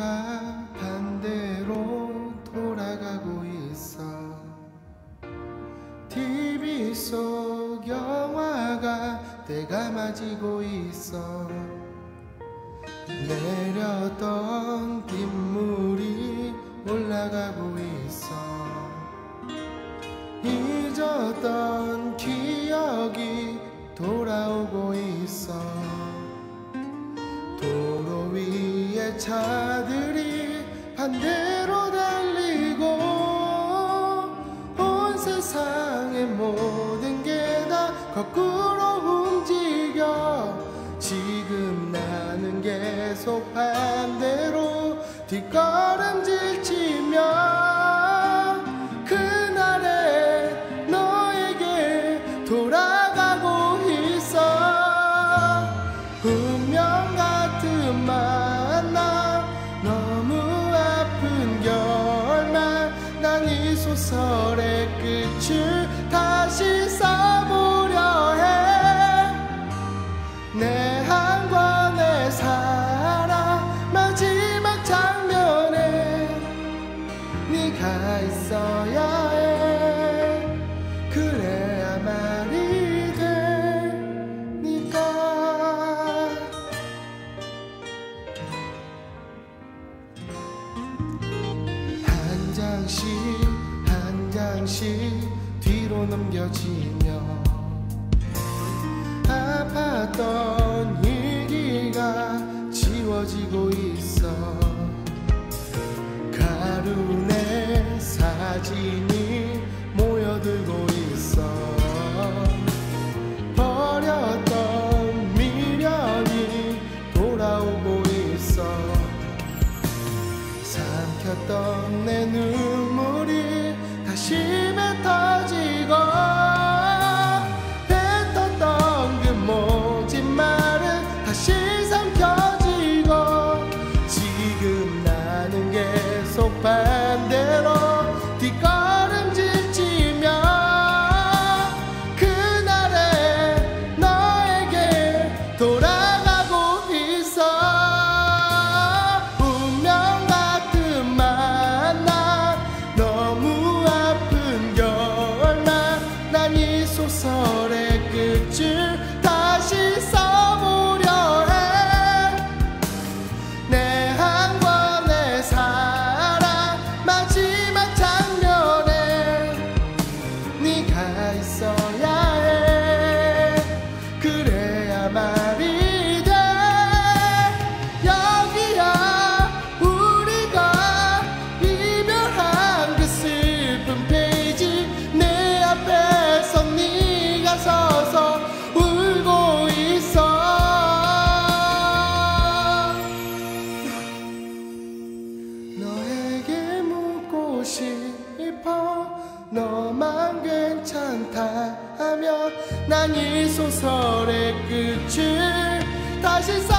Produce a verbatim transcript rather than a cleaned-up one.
내가 반대로 돌아가고 있어. 티비 속 영화가 때가 맞이고 있어. 내렸던 빗물이 올라가고 있어. 잊었던 기억이 돌아오고 있어. 도로 위에 차들이 반대로 달리고 온 세상의 모든 게 다 거꾸로 움직여. 지금 나는 계속 반대로 뒷걸음질 치며 그날의 너에게 돌아가고 있어. 운명 같은 만남, 너무 아픈 결말. 난 이 소설의 끝을 다시 써보려 해. 내 한 권의 사랑 마지막 장면에 네가 있어야 해. 그래야 말이 되니까. 한 장씩 한 장씩 뒤로 넘겨지며 아팠던 일기가 지워지고 있어. 가루내 사진이 모여들고 있어. 버렸던 미련이 돌아오고 있어. 삼켰던 내 눈물이 다시 뱉어지고 뱉었던 그 모진 말은 다시 삼켜지고. 지금 나는 계속 반대로 뒷걸음질 치며 그날의 너에게 돌아가고 있어. 운명 같은 만남, 너무 아픈 결말. 난 이 소설의 끝을 다시 써보려 해. 내 한 권의 사랑 마지막 장면에 네가 있어야 해. 그래야 말이 돼. 여기야 우리가 이별한 그 슬픈 페이지. 내 앞에서 네가 서서 울고 있어. 너에게 묻고 싶어. 너만 괜찮다 하면 난 이 소설의 끝을 다시